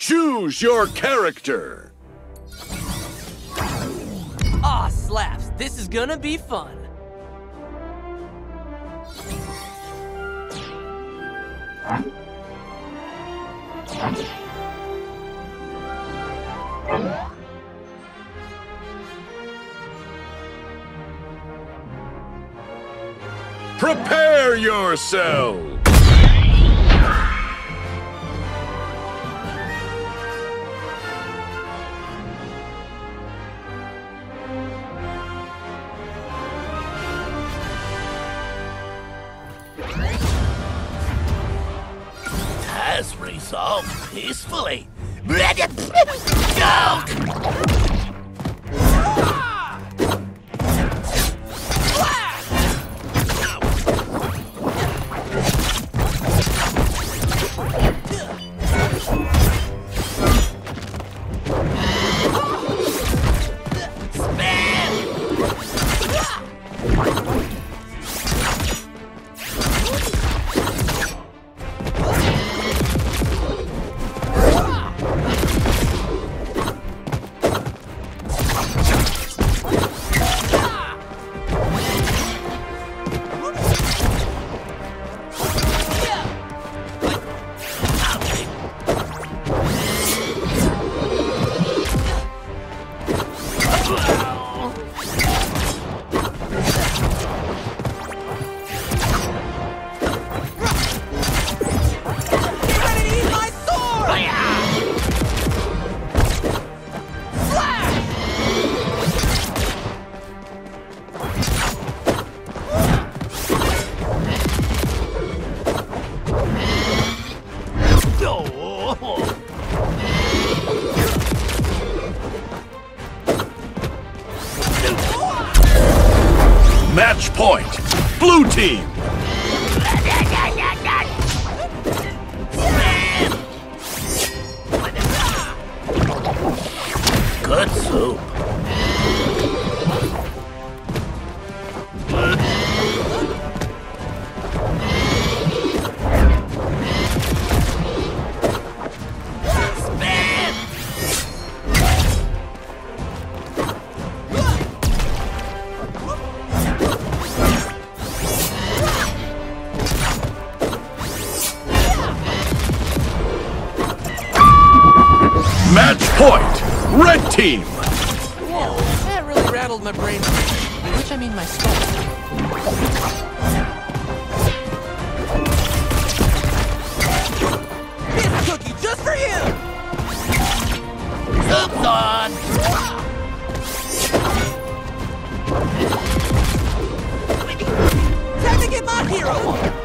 Choose your character. Aw, slaps. This is gonna be fun. Prepare yourself. Has resolved peacefully. Go! Match point. Blue team. Good soup. Match point. Red team. Whoa, that really rattled my brain. Which I mean my skull. Here's a cookie just for you! Soup's on! Time to get my hero on!